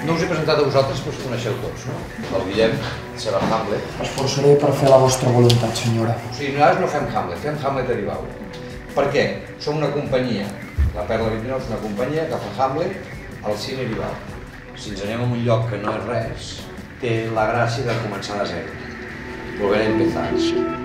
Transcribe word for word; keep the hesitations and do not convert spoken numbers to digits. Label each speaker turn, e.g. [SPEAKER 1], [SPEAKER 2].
[SPEAKER 1] No us he presentat a vosaltres, però us coneixeu tots, no? El Guillem serà Hamlet.
[SPEAKER 2] Esforçaré per fer la vostra voluntat, senyora.
[SPEAKER 1] O sigui, nosaltres no fem Hamlet, fem Hamlet Aribau. Per què? Som una companyia. La Perla vint-i-nou és una companyia que fa Hamlet al cine Aribau. Si ens anem a un lloc que no és res, té la gràcia de començar de zero. Volver a empezar.